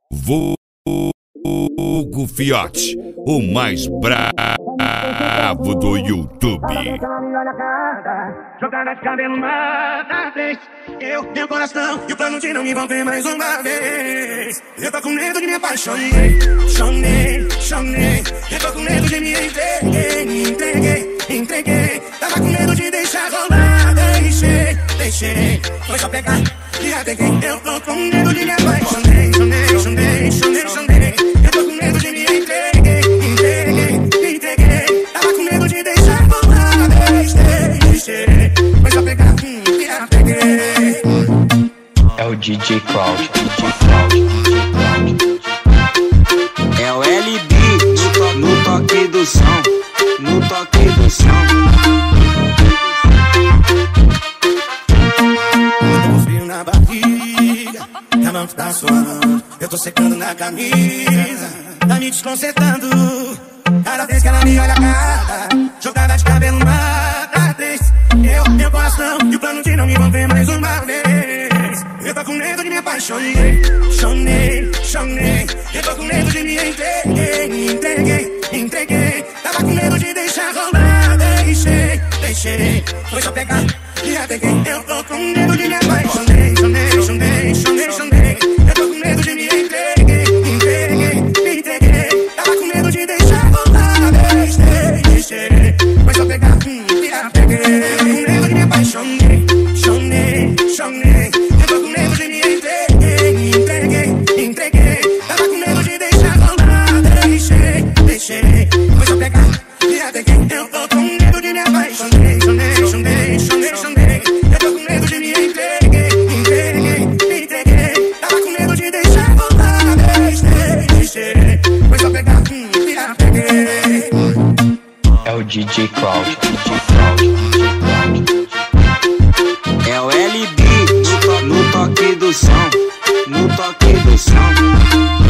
Vulgo Fiote, o mais bravo do YouTube. Jogada de cabelo mata vez. Meu coração e o plano de não me envolver mais uma vez. Eu tô com medo de me apaixonei. Eu tô com medo de me entreguei. Tava com medo de deixar rolar. Deixei. Foi só pegar e ateguei. Eu tô com medo de me apaixonei. Eu tô com medo de me entreguei. Tava com medo de deixar rolar. Deixei. Foi só pegar e ateguei. É o DJ Cloud. É o LB no toque do som. Eu tô com frio na barriga, a mão tá suando, eu tô secando na camisa, tá me desconcertando. Cada vez que ela me olha a cara, jogada de cabelo mata três. Meu coração e o plano de não me envolver mais uma vez. Eu tô com medo de me apaixonei. Eu tô com medo de me entreguei. Tava com medo de deixar rolar. Deixei. Foi só pegar e ateguei. Eu tô com medo de me apaixonei. Eu tô com medo de me entreguei. Tava com medo de deixar rolar. Deixei. Foi só pegar e ateguei. Eu tô com medo de me apaixonei. Eu tô com medo de me entreguei. Tava com medo de deixar rolar. Deixei. Foi só pegar e ateguei. Eu tô com medo de me apaixonei. Eu tô com medo de me entreguei. Tava com medo de deixar rolar. Deixei. Foi só pegar e ateguei. É o DJ Cloud. É o LB no toque do som.